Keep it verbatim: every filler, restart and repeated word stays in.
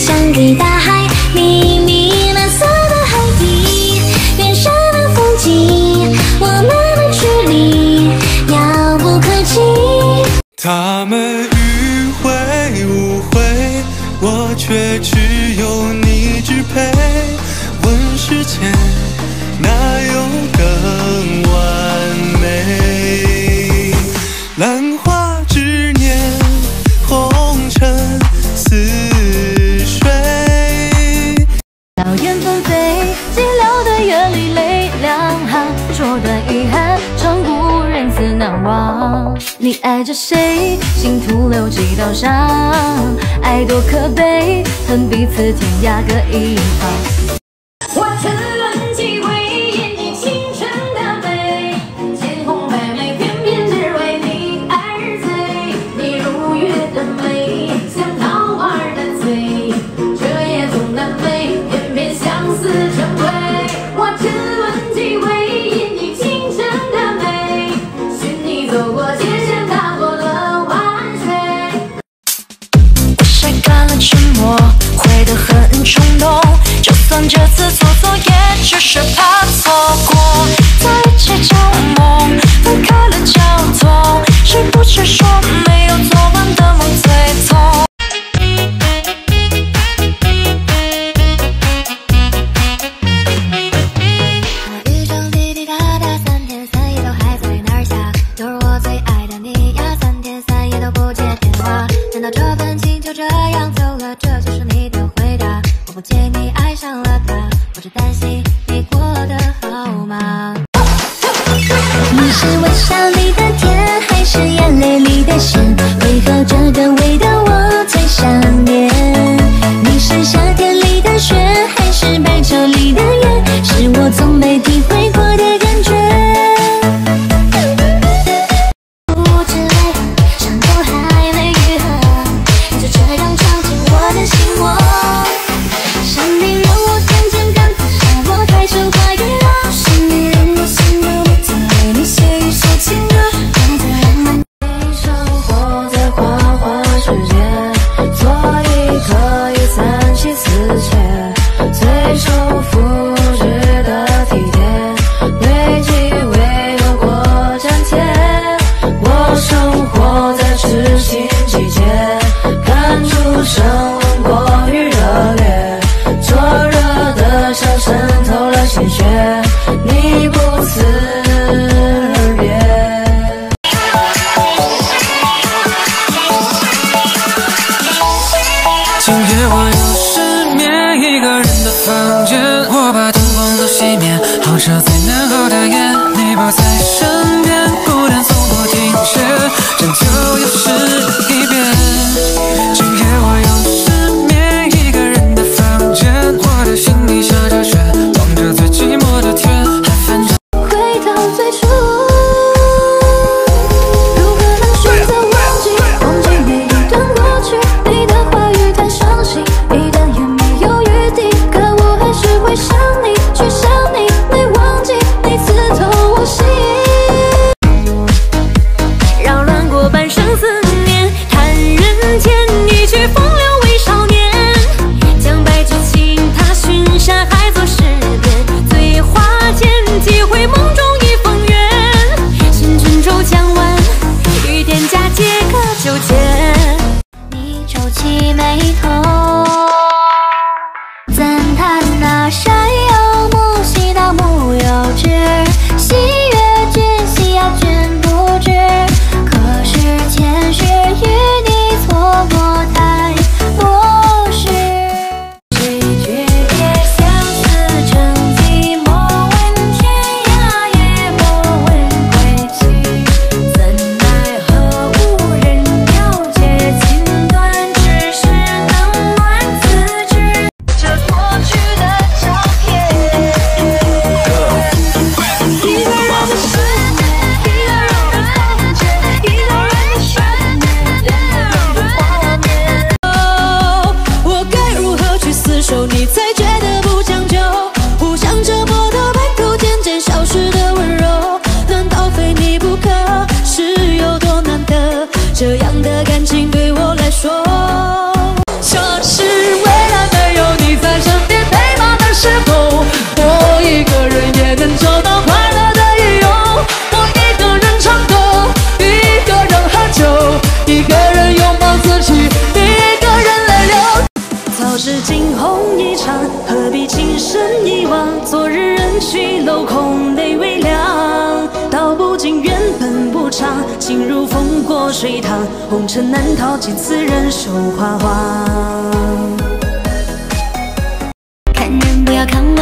向给大海，秘密蓝色的海底，远山的风景，我们的距离遥不可及。 他们迂回误会，我却只有你支配。问世间哪有更完美？兰花执念，红尘似水。 老燕纷飞，寂寥的夜里泪两行，说断遗憾，长故人自难忘。你爱着谁？心徒留几道伤，爱多可悲，恨彼此天涯各一方。 我沉沦几回，眼睛倾城的美，千红百媚，偏偏只为你而醉。你如月的美，像桃花的醉，这夜总难寐，偏偏相思成灰。我沉沦几回，眼睛倾城的美，寻你走过街巷，踏过了万水。 我晒干了沉默，会得很冲动，就算这次错错，也只是怕错过。在一起旧梦，分开了交通，谁不是说没有做完的梦最痛？ 宇宙滴滴答答，三天三夜都还在那儿下，就是我最爱的你呀，三天三夜都不接电话。难道这份情就这样走了？这就是你的回答？我不介意你爱上了他，我只担心你过得好吗？你是微笑里的甜，还是眼泪里的咸？为何这个味道我最想念？你是夏天里的雪，还是白昼里的夜？是我从没体会过的感觉。不知为何，伤口还没愈合，你就这样闯进我的心窝。生命让我渐渐感觉让我开始怀疑了，是你让我心都不曾为你写一首情歌，让这浪漫。 生活在花花世界，所以可以三妻四妾，随手复制的体贴，对机未有过粘贴。我生活在痴心季节，看出生冷过于热烈，灼热的像渗透了心血，你不辞而别。 今夜我又失眠，一个人的房间，我把灯光都熄灭，好着最难熬的夜，你不在身边，孤单从不停歇，拯救又是一遍。今夜我又失眠，一个人的房间，我的心里下着雪，望着最寂寞的天，还泛着。 回到最初，如何能选择忘记？忘记每一段过去，你的话语太伤心，一点也没有余地。可我还是会想你，去想你，没忘记。 已情深一往，昨日人去楼空，泪微凉。道不尽缘本无常，情如风过水淌，红尘难逃，见此人手花黄。 看人不要看